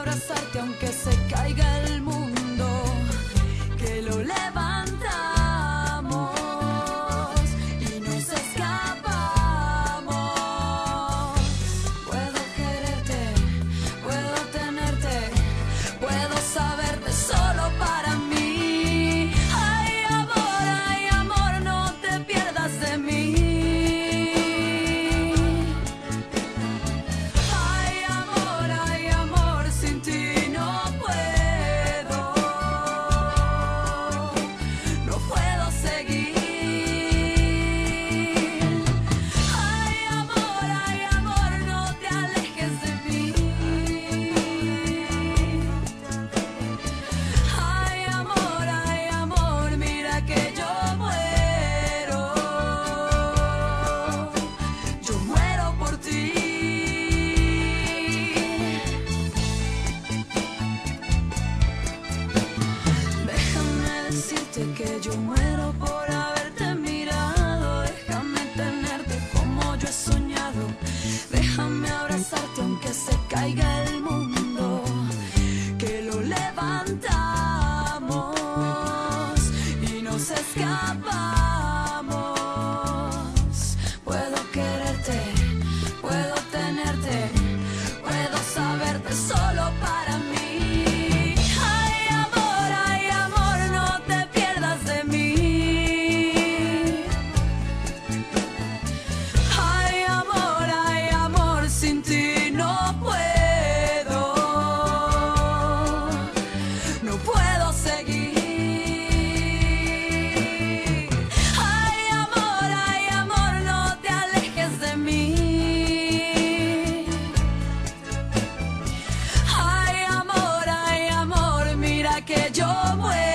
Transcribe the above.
abrazarte aunque se caiga el mundo, que lo levantamos y nos escapamos. Puedo quererte, puedo tenerte, puedo saberte solo para mí. Ay, amor, no te pierdas de mí. Ay, amor, sin ti no puedo seguir. Ay, amor, no te alejes de mí. Ay, amor, mira que yo muero por ti. Déjame decirte que yo muero por haberte mirado. Déjame tenerte como yo he soñado. Déjame abrazarte aunque se caiga el mundo, que lo levantamos y nos escapamos. Puedo quererte, puedo tenerte, puedo saberte solo para mí. Ay, amor, no te pierdas de mí. Ay, amor, sin ti no puedo seguir. Ay, amor, no te alejes de mí. Ay, amor, mira que yo muero